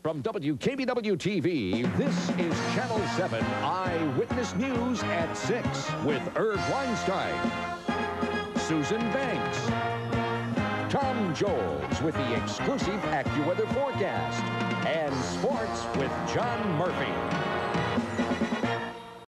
From WKBW TV, this is Channel 7 Eyewitness News at 6 with Irv Weinstein, Susan Banks, Tom Joles with the exclusive AccuWeather forecast, and sports with John Murphy.